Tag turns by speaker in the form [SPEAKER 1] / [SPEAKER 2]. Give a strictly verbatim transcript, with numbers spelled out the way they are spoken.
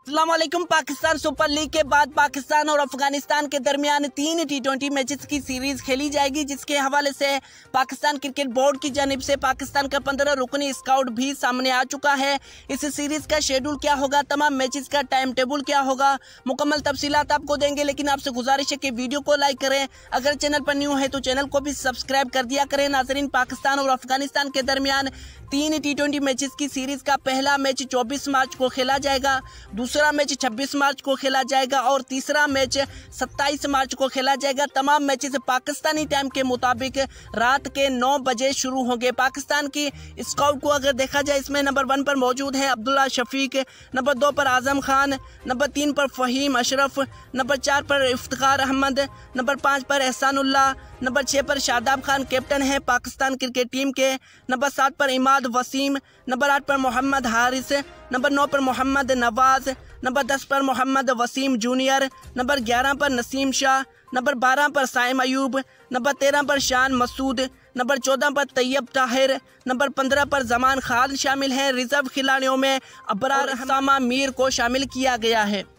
[SPEAKER 1] अस्सलाम वालेकुम। Pakistan super league के बाद पाकिस्तान और अफगानिस्तान के दरमियान तीन टी ट्वेंटी मैचेस की सीरीज खेली जाएगी, जिसके हवाले से पाकिस्तान क्रिकेट बोर्ड की जानिब से पाकिस्तान का पंद्रह रुकनी स्काउट भी सामने आ चुका है। इस सीरीज का शेड्यूल क्या होगा, तमाम मैचेस का टाइम टेबल क्या होगा, मुकम्मल तफसीलात आपको देंगे। लेकिन आपसे गुजारिश है कि वीडियो को लाइक करें, अगर चैनल पर न्यू है तो चैनल को भी सब्सक्राइब कर दिया करें। नाजरीन, पाकिस्तान और अफगानिस्तान के दरमियान तीन टी ट्वेंटी मैचेस की सीरीज का पहला मैच चौबीस मार्च को खेला जाएगा, दूसरा मैच छब्बीस मार्च को खेला जाएगा और तीसरा मैच सत्ताईस मार्च को खेला जाएगा। तमाम मैचेस पाकिस्तानी टाइम के मुताबिक रात के नौ बजे शुरू होंगे। पाकिस्तान की स्काउट को अगर देखा जाए, इसमें नंबर वन पर मौजूद है अब्दुल्ला शफीक, नंबर दो पर आजम खान, नंबर तीन पर फ़हीम अशरफ, नंबर चार पर इफ्तिखार अहमद, नंबर पाँच पर एहसानुल्लाह, नंबर छः पर शादाब खान कैप्टन है पाकिस्तान क्रिकेट टीम के, नंबर सात पर इमाद वसीम, नंबर आठ पर मोहम्मद हारिस, नंबर नौ पर मोहम्मद नवाज, नंबर दस पर मोहम्मद वसीम जूनियर, नंबर ग्यारह पर नसीम शाह, नंबर बारह पर साइम अयूब, नंबर तेरह पर शान मसूद, नंबर चौदह पर तैयब ताहिर, नंबर पंद्रह पर जमान खान शामिल हैं। रिजर्व खिलाड़ियों में अबरार हसामा मीर को शामिल किया गया है।